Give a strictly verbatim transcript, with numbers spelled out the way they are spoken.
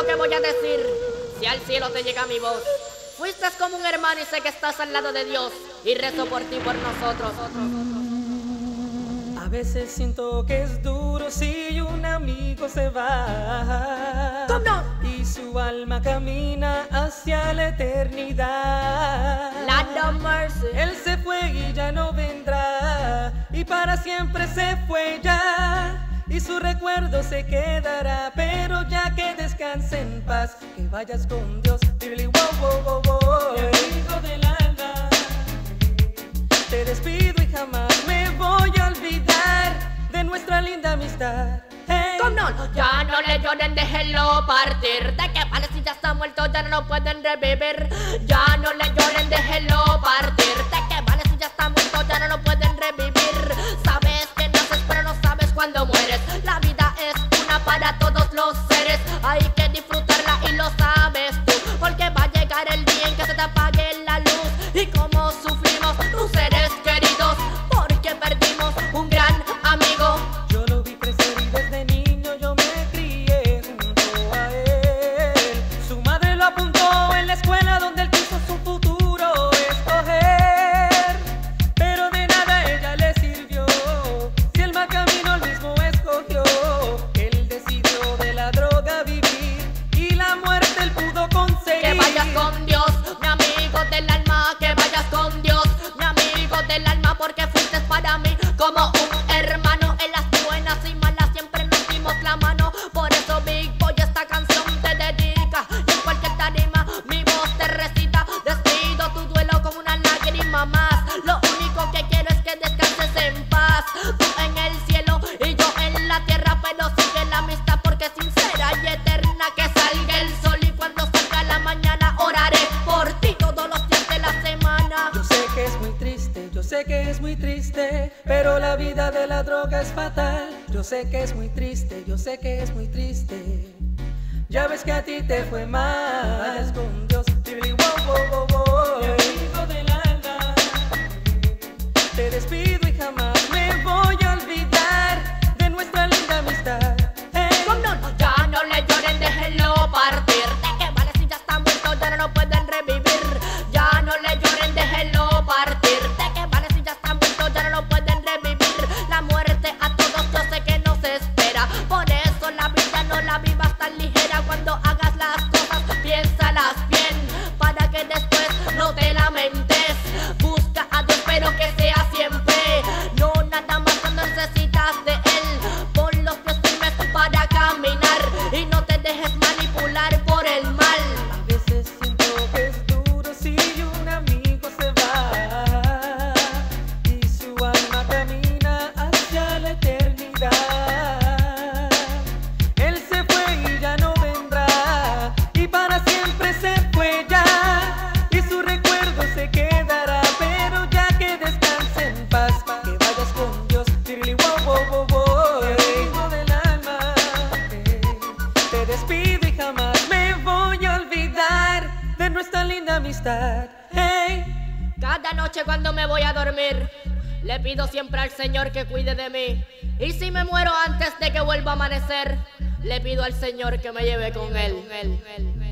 lo que voy a decir. Si al cielo te llega mi voz, fuiste como un hermano y sé que estás al lado de Dios. Y rezo por ti, por nosotros. A veces siento que es duro si un amigo se va. ¿Cómo no? Y su alma camina hacia la eternidad. Lord of mercy. Él se fue y ya no vendrá, y para siempre se fue ya, y su recuerdo se quedará. Pero ya que descanse en paz, que vayas con Dios. Really, wow, wow, wow, wow. Mi amigo del alma, te despido y jamás me voy a olvidar de nuestra linda amistad. Hey. ¿Cómo no? Ya no le lloren, déjenlo partir. ¿De qué vale si ya está muerto? Ya no lo pueden revivir. Ya no le lloren, déjenlo partir. ¿De qué vale si ya está muerto? Ya no lo pueden revivir. Sabes que naces pero no sabes cuándo mueres. La vida es una para todos los seres. Hay que disfrutarla y lo sabes tú, porque va a llegar el día en que se te apague la luz. Y como sufrimos tus seres queridos, porque perdimos un gran amigo. Yo lo vi crecer y desde niño yo me crié junto a él. Su madre lo apuntó en la escuela donde él quiso su futuro escoger, pero de nada ella le sirvió, si el mal camino él mismo escogió. Él decidió de la droga vivir y la muerte él pudo conseguir. Que vayas con Dios, mi amigo del alma, que vayas con Dios, mi amigo del alma, porque fuiste para mí como un hermano. En las buenas y malas siempre nos dimos la mano. Por eso Big Boy esta canción te dedica, y en cualquier tarima mi voz te recita. Despido tu duelo con una lágrima más. Lo único que quiero es que descanses en paz, tú en el cielo y yo en la tierra. Pero sigue la amistad porque es sincera y eterna. Que salga el sol y cuando salga la mañana oraré por ti todos los días de la semana. Yo sé que es muy triste, yo sé que es muy triste, pero la vida de la droga es fatal. Yo sé que es muy triste, yo sé que es muy triste. Ya ves que a ti te fue mal. Vayas con Dios, really, wow, wow, wow, wow. Mi amigo del alma, te despido y jamás me voy a olvidar de nuestra linda amistad. Hey. ¿Cómo no? Ya no le lloren, déjenlo partir. ¿De qué vale si ya está muerto? Ya no lo pueden revivir. Ya no le lloren, déjenlo partir. ¿De qué vale si ya está muerto? Ya no lo pueden revivir. La muerte a todos yo sé que nos espera. Por eso la vida no la vivas tan ligera. Cuando hagas las cosas, piénsalas bien, para que después no te lamentes. Busca a Dios pero que sea siempre, no nada más cuando necesitas de Él. Pon los pies firmes para caminar y no te dejes manipular por el mal. A veces siento que es duro si un amigo se va y su alma camina hacia la eternidad. Él se fue y ya no vendrá, y para siempre se fue ya, y su recuerdo se quedará. Pero ya que descanse en paz, que vayas con Dios. Really, wow, wow, wow, wow. Mi amigo del alma, eh, te despido y jamás me voy a olvidar de nuestra linda amistad. Hey. Cada noche cuando me voy a dormir, le pido siempre al Señor que cuide de mí. Y si me muero antes de que vuelva a amanecer, le pido al Señor que me lleve con Él.